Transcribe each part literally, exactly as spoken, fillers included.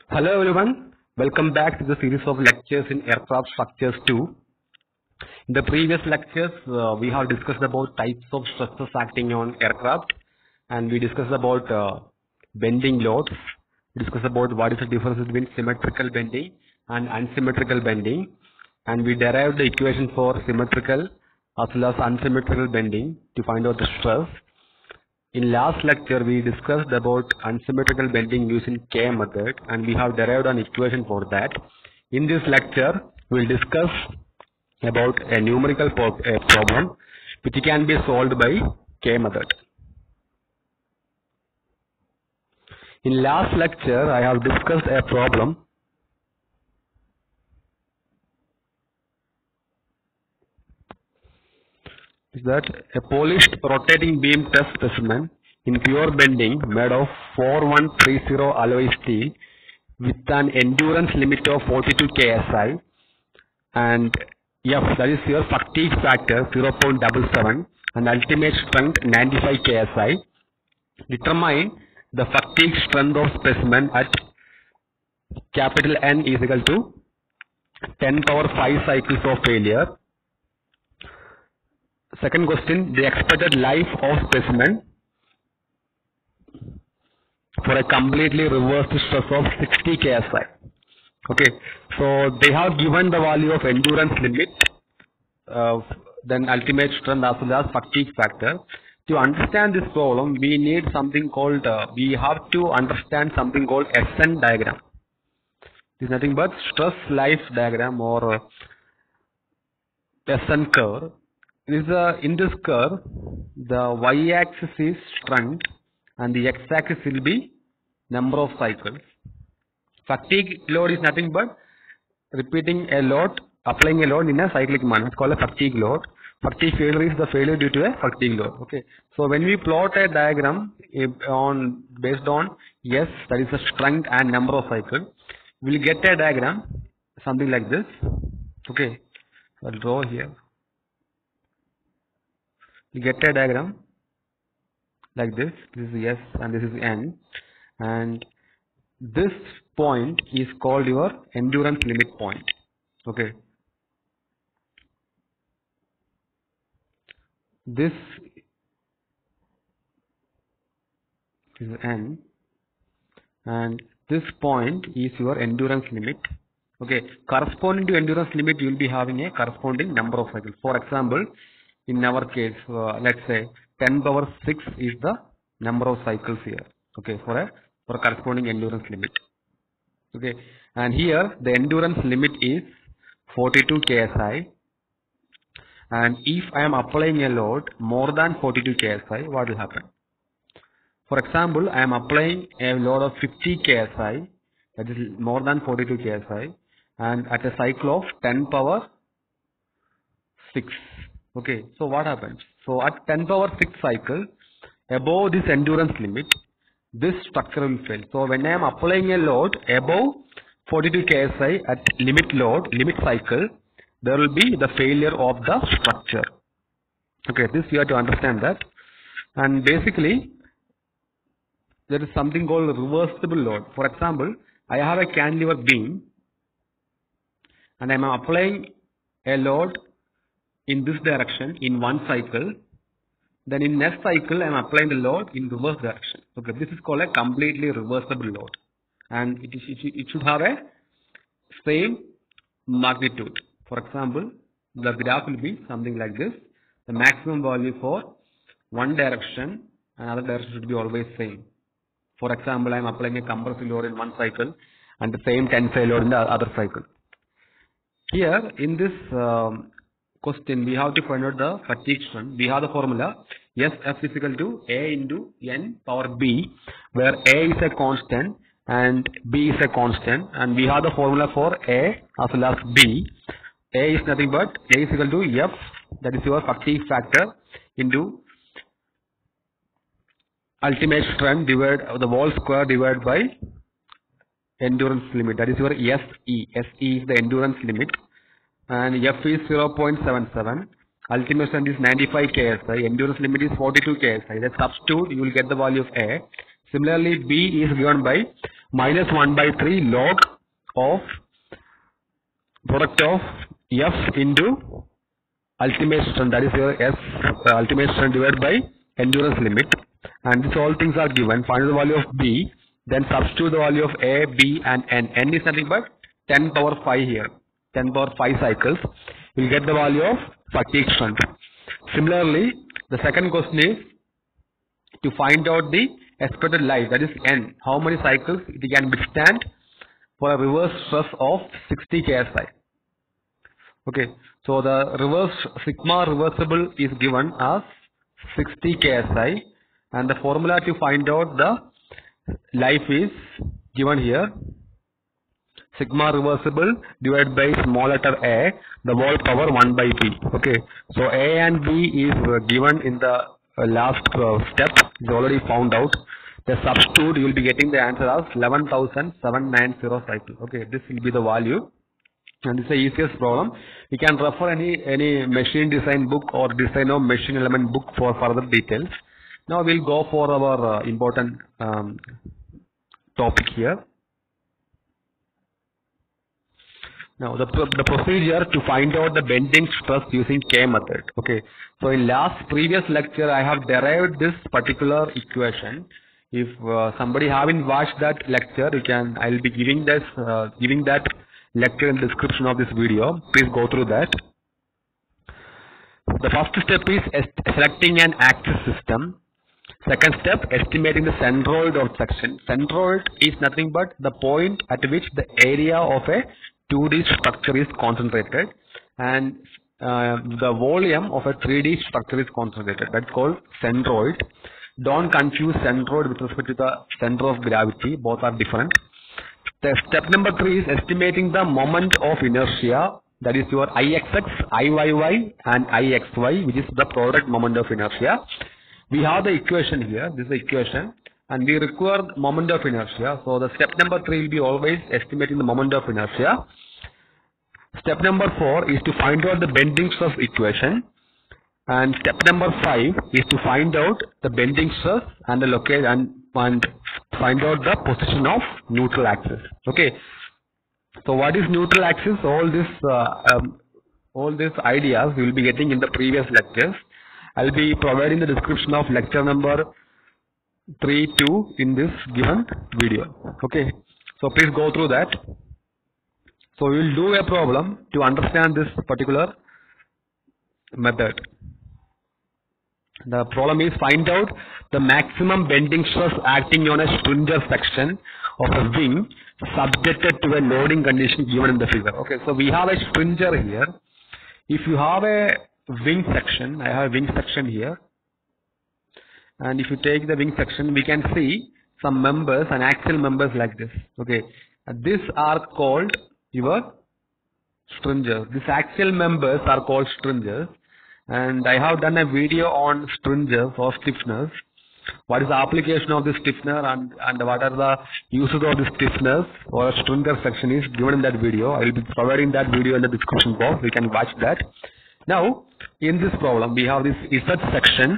Hello everyone, welcome back to the series of lectures in Aircraft Structures two. In the previous lectures, uh, we have discussed about types of stresses acting on aircraft, and we discussed about uh, bending loads. We discussed about what is the difference between symmetrical bending and unsymmetrical bending, and we derived the equation for symmetrical as well as unsymmetrical bending to find out the stress. In last lecture, we discussed about unsymmetrical bending using K method, and we have derived an equation for that. In this lecture, we will discuss about a numerical a problem which can be solved by K method. In last lecture, I have discussed a problem is that a polished rotating beam test specimen in pure bending made of four one three zero alloy steel with an endurance limit of forty-two K S I and F, that is your fatigue factor zero point seven seven and ultimate strength ninety-five K S I. Determine the fatigue strength of specimen at capital N is equal to ten power five cycles of failure. Second question, the expected life of specimen for a completely reversed stress of sixty K S I. Okay, so they have given the value of endurance limit, uh, then ultimate strength as well as fatigue factor. To understand this problem, we need something called, uh, we have to understand something called S N diagram. It is nothing but stress life diagram or uh, S N curve. Is uh, in this curve, the y-axis is strength and the x-axis will be number of cycles. Fatigue load is nothing but repeating a load, applying a load in a cyclic manner. It's called a fatigue load. Fatigue failure is the failure due to a fatigue load. Okay. So when we plot a diagram on based on S, that is the strength and number of cycles, we will get a diagram something like this. Okay. So I'll draw here. You get a diagram like this. This is S and this is N, and this point is called your endurance limit point. Okay, this is N and this point is your endurance limit. Okay, corresponding to endurance limit, you will be having a corresponding number of cycles. For example, in our case, uh, let's say ten power six is the number of cycles here. Okay, for a for a corresponding endurance limit. Okay, and here the endurance limit is forty-two K S I, and if I am applying a load more than forty-two K S I, what will happen? For example, I am applying a load of fifty K S I, that is more than forty-two K S I, and at a cycle of ten power six. Okay, so what happens? So at ten power six cycle, above this endurance limit, this structure will fail. So when I am applying a load above forty-two K S I at limit load, limit cycle, there will be the failure of the structure. Okay, this you have to understand that. And basically, there is something called reversible load. For example, I have a cantilever beam and I am applying a load in this direction in one cycle, then in next cycle I am applying the load in reverse direction. Okay, this is called a completely reversible load, and it, is, it should have a same magnitude. For example, the graph will be something like this. The maximum value for one direction and other direction should be always same. For example, I am applying a compressive load in one cycle and the same tensile load in the other cycle. Here in this um, question, we have to find out the fatigue strength. We have the formula S F is equal to A into N power B, where A is a constant and B is a constant, and we have the formula for A as well as B. A is nothing but A is equal to F, that is your fatigue factor, into ultimate strength divided the whole square divided by endurance limit, that is your S E. S E is the endurance limit, and F is zero point seven seven. Ultimate strength is ninety-five K S I. Endurance limit is forty-two K S I. That substitute, you will get the value of A. Similarly, B is given by minus one by three log of product of F into ultimate strength, that is your S uh, ultimate strength divided by endurance limit, and these all things are given. Find the value of B, then substitute the value of A, B and N. N is nothing but ten power five here, ten power five cycles. You will get the value of fatigue strength. Similarly, the second question is to find out the expected life, that is N, how many cycles it can withstand for a reverse stress of sixty K S I. Okay, so the reverse sigma reversible is given as sixty K S I, and the formula to find out the life is given here. Sigma reversible divided by small letter A, the whole power one by P. Okay, so A and B is uh, given in the uh, last uh, step. It's already found out. The substitute, you will be getting the answer as eleven thousand seven hundred ninety cycle. Okay, this will be the value, and this is the easiest problem. You can refer any any machine design book or design of machine element book for further details. Now we'll go for our uh, important um, topic here. Now the, the procedure to find out the bending stress using K method. Okay, so in last previous lecture I have derived this particular equation. If uh, somebody haven't watched that lecture, you can, I will be giving this uh, giving that lecture in the description of this video. Please go through that. The first step is selecting an axis system. Second step, estimating the centroid of section. Centroid is nothing but the point at which the area of a two D structure is concentrated, and uh, the volume of a three D structure is concentrated. That's called centroid. Don't confuse centroid with respect to the center of gravity. Both are different. The step number three is estimating the moment of inertia. That is your I X X, I Y Y and I X Y, which is the product moment of inertia. We have the equation here. This is the equation, and we require moment of inertia. So the step number three will be always estimating the moment of inertia. Step number four is to find out the bending stress equation, and step number five is to find out the bending stress and the location and, and find out the position of neutral axis. Okay. So what is neutral axis? All this uh, um, all these ideas we will be getting in the previous lectures. I will be providing the description of lecture number three two in this given video. Okay. So please go through that. So we will do a problem to understand this particular method. The problem is find out the maximum bending stress acting on a stringer section of a wing subjected to a loading condition given in the figure. Okay, so we have a stringer here. If you have a wing section, I have a wing section here, and if you take the wing section, we can see some members and axial members like this. Okay, and these are called your stringers. These axial members are called stringers, and I have done a video on stringers or stiffeners. What is the application of this stiffener and, and what are the uses of this stiffeners or stringer section is given in that video. I will be providing that video in the description box. You can watch that. Now, in this problem, we have this Z section,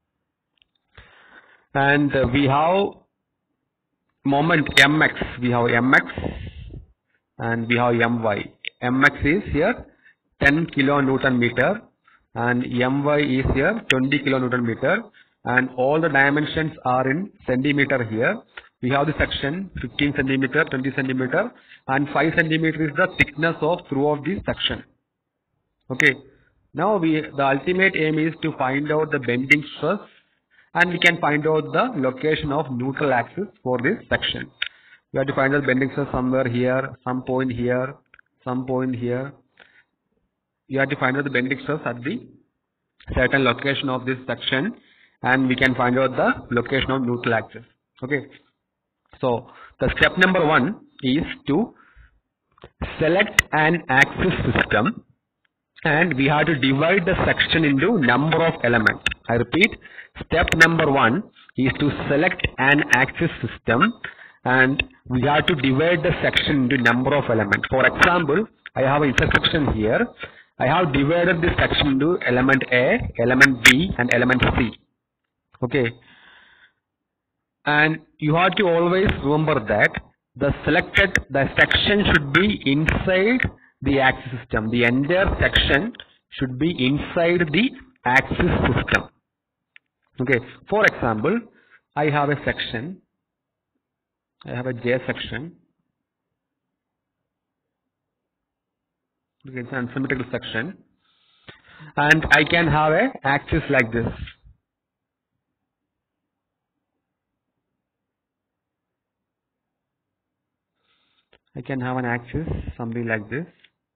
and uh, we have moment mx. We have mx and we have my. Mx is here ten kilonewton meter and my is here twenty kilonewton meter, and all the dimensions are in centimeter here. We have the section fifteen centimeter, twenty centimeter, and five centimeter is the thickness of throughout the section. Okay. Now we the ultimate aim is to find out the bending stress, and we can find out the location of neutral axis for this section. We have to find out bending stress somewhere here, some point here, some point here. You have to find out the bending stress at the certain location of this section, and we can find out the location of neutral axis. Okay. So the step number one is to select an axis system, and we have to divide the section into number of elements. I repeat, step number one is to select an axis system, and we have to divide the section into number of elements. For example, I have an intersection here. I have divided this section into element A, element B, and element C. Okay. And you have to always remember that the selected, the section should be inside the axis system. The entire section should be inside the axis system. Okay, for example, I have a section, I have a J section. Okay, it's an unsymmetrical section, and I can have a axis like this. I can have an axis something like this.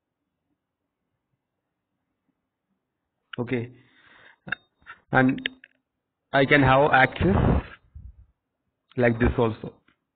Okay, and I can have axis like this also.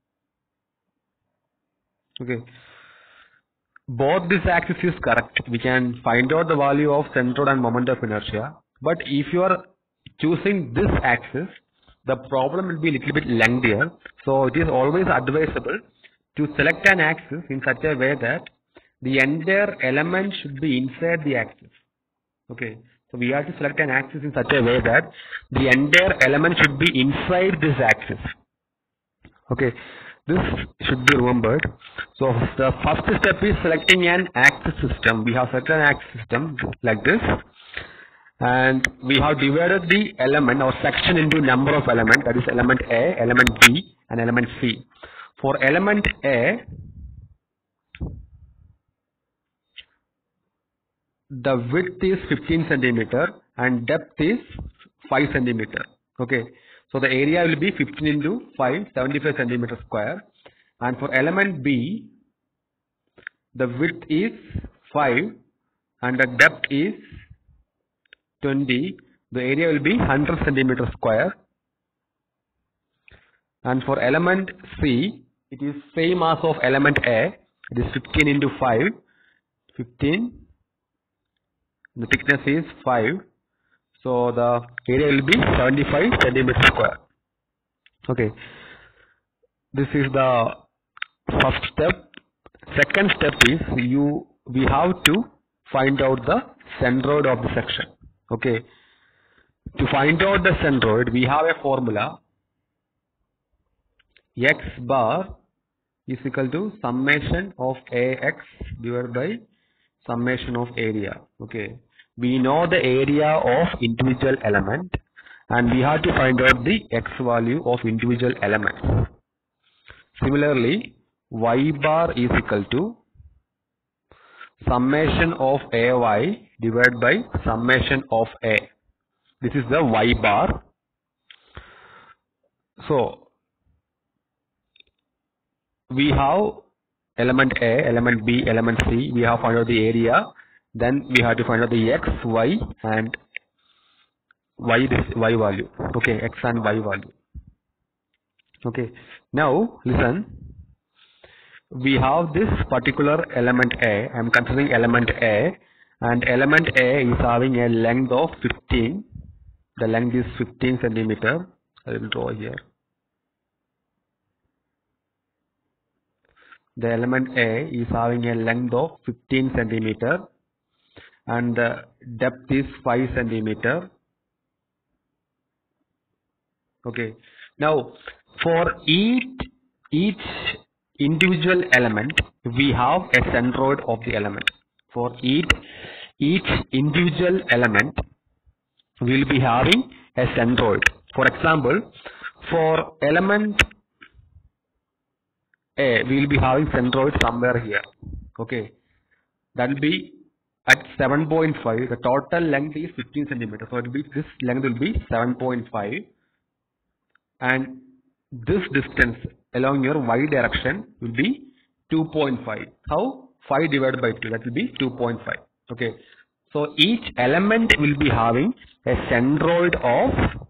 Okay, both this axis is correct. We can find out the value of centroid and moment of inertia. But if you are choosing this axis, the problem will be a little bit lengthier. So it is always advisable to select an axis in such a way that the entire element should be inside the axis. Okay, so we have to select an axis in such a way that the entire element should be inside this axis. Okay, this should be remembered. So the first step is selecting an axis system. We have selected an axis system like this, and we have divided the element or section into number of elements, that is element A, element B, and element C. For element A, the width is fifteen centimeter and depth is five centimeter. Okay, so the area will be fifteen into five, seventy-five centimeter square. And for element B, the width is five and the depth is twenty. The area will be one hundred centimeter square. And for element C, it is same as of element A. It is fifteen into five, fifteen. The thickness is five. So the area will be seventy-five centimeter square. Okay. This is the first step. Second step is you we have to find out the centroid of the section. Okay. To find out the centroid, we have a formula. X bar is equal to summation of Ax divided by summation of area. Okay, we know the area of individual element and we have to find out the x value of individual elements. Similarly, y bar is equal to summation of Ay divided by summation of A. This is the y bar. So we have element A, element B, element C. We have found out the area. Then we have to find out the x, y, and y this y value. Okay, x and y value. Okay. Now listen. We have this particular element A. I am considering element A, and element A is having a length of fifteen. The length is fifteen centimeter. I will draw here. The element A is having a length of fifteen centimeter and the depth is five centimeter. Okay. Now for each each individual element we have a centroid of the element. For each each individual element we will be having a centroid. For example, for element A, we will be having centroid somewhere here. Okay, that will be at seven point five. The total length is fifteen centimeters, so it will be this length will be seven point five, and this distance along your y direction will be two point five. How? five divided by two, that will be two point five. Okay, so each element will be having a centroid of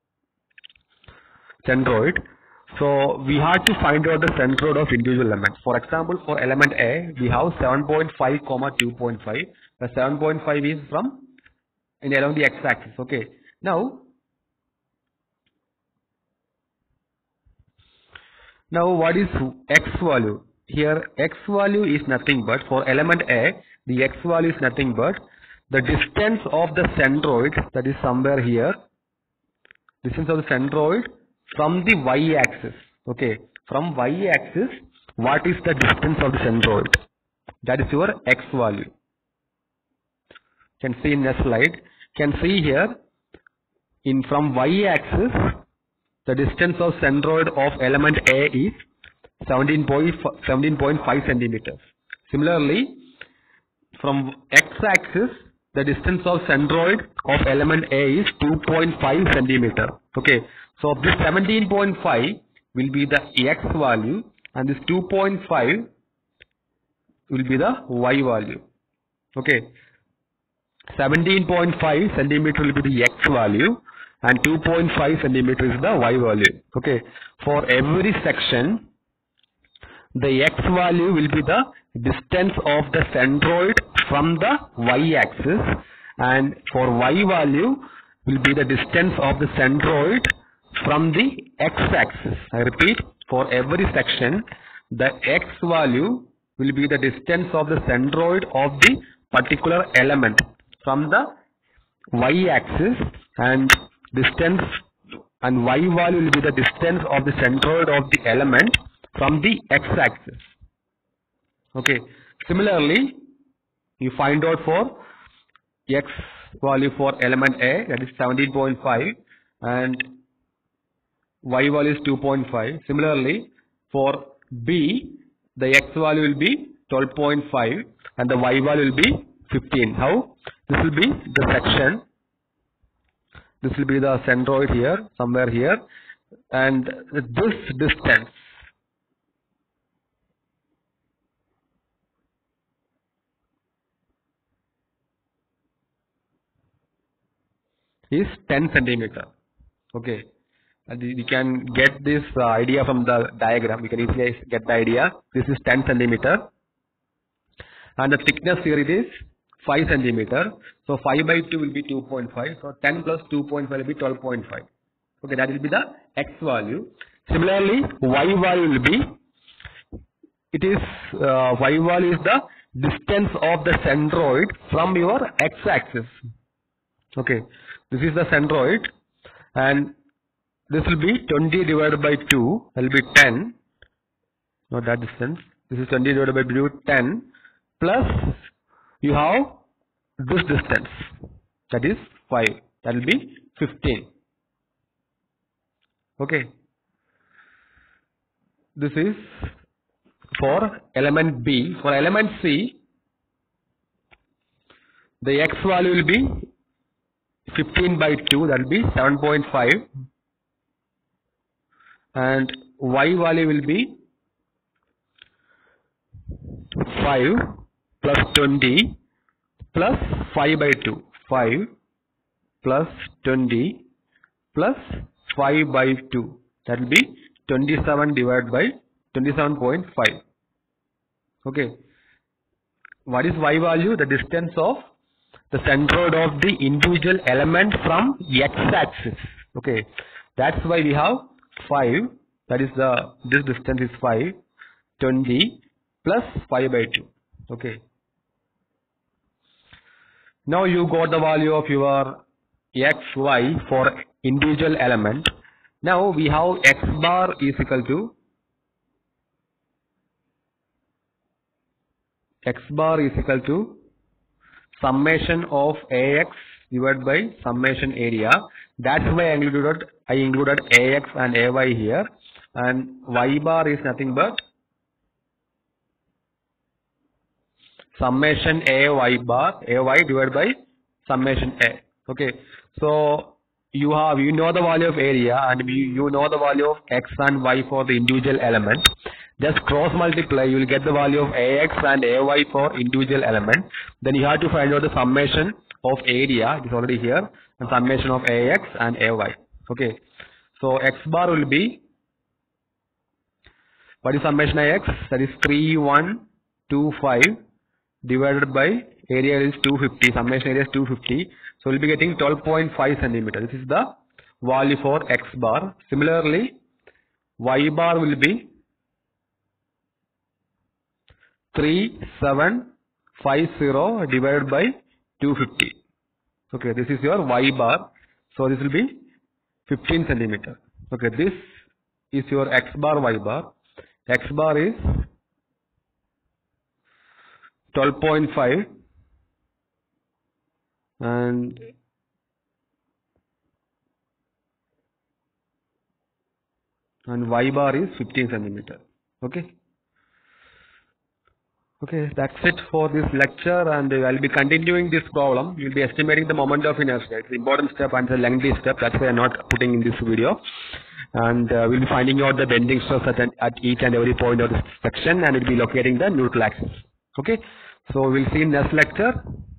centroid. So we have to find out the centroid of individual elements. For example, for element A, we have seven point five comma two point five. The seven point five is from and along the x-axis. Okay. Now, now what is x value? Here x value is nothing but, for element A, the x value is nothing but the distance of the centroid, that is somewhere here. Distance of the centroid from the y-axis. Okay, from y-axis what is the distance of the centroid? That is your x value. You can see in the slide. You can see here in from y axis the distance of centroid of element A is seventeen point five centimeters. Similarly, from x axis the distance of centroid of element A is two point five centimeter. Okay, so this seventeen point five will be the x value and this two point five will be the y value. Okay, seventeen point five centimeter will be the x value and two point five centimeter is the y value. Okay, for every section the x value will be the distance of the centroid from the y axis and for y value will be the distance of the centroid from the x axis. I repeat, for every section the x value will be the distance of the centroid of the particular element from the y axis and distance and y value will be the distance of the centroid of the element from the x axis. Okay, similarly you find out for x value for element A, that is seventeen point five and y value is two point five. Similarly for B the x value will be twelve point five and the y value will be fifteen. How? This will be the section, this will be the centroid here, somewhere here, and this distance is ten centimeter. Okay, and you can get this uh, idea from the diagram. You can easily get the idea. This is ten centimeter and the thickness here it is five centimeter. So five by two will be two point five. So ten plus two point five will be twelve point five. Okay, that will be the x value. Similarly y value will be, it is uh, y value is the distance of the centroid from your x axis. Okay, this is the centroid and this will be twenty divided by two, that will be ten, not that distance, this is twenty divided by two, ten, plus you have this distance, that is five, that will be fifteen. Okay, this is for element B. For element C, the x value will be fifteen by two, that will be seven point five and y value will be five plus twenty plus five by two, five plus twenty plus five by two, that will be twenty-seven divided by twenty-seven point five. Okay, what is y value? The distance of the centroid of the individual element from x axis. Okay, that's why we have five, that is the this distance is five, twenty plus five by two. Okay, now you got the value of your x, y for individual element. Now we have x bar is equal to x bar is equal to summation of ax divided by summation area. That's why I included I included ax and ay here, and y bar is nothing but summation a y bar ay divided by summation a. Okay, so you have you know the value of area and you, you know the value of x and y for the individual element. Just cross multiply, you will get the value of ax and ay for individual element. Then you have to find out the summation of area, it is already here, and summation of ax and ay. Okay, so x bar will be, what is summation ax? That is three one two five divided by area is two fifty, summation area is two fifty. So we will be getting twelve point five centimeter. This is the value for x bar. Similarly, y bar will be three seven five zero divided by two fifty. Okay, this is your y bar. So this will be fifteen centimeter. Okay, this is your x bar, y bar. X bar is twelve point five, and and y bar is fifteen centimeter. Okay. Okay, that's it for this lecture, and I'll be continuing this problem. You'll be estimating the moment of inertia. It's an important step and a lengthy step. That's why I'm not putting in this video. And uh, we'll be finding out the bending stress at, an, at each and every point of this section, and we'll be locating the neutral axis. Okay, so we'll see in next lecture.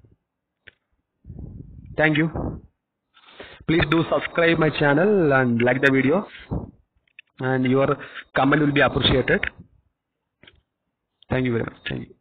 Thank you. Please do subscribe my channel and like the video, and your comment will be appreciated. Thank you very much. Thank you.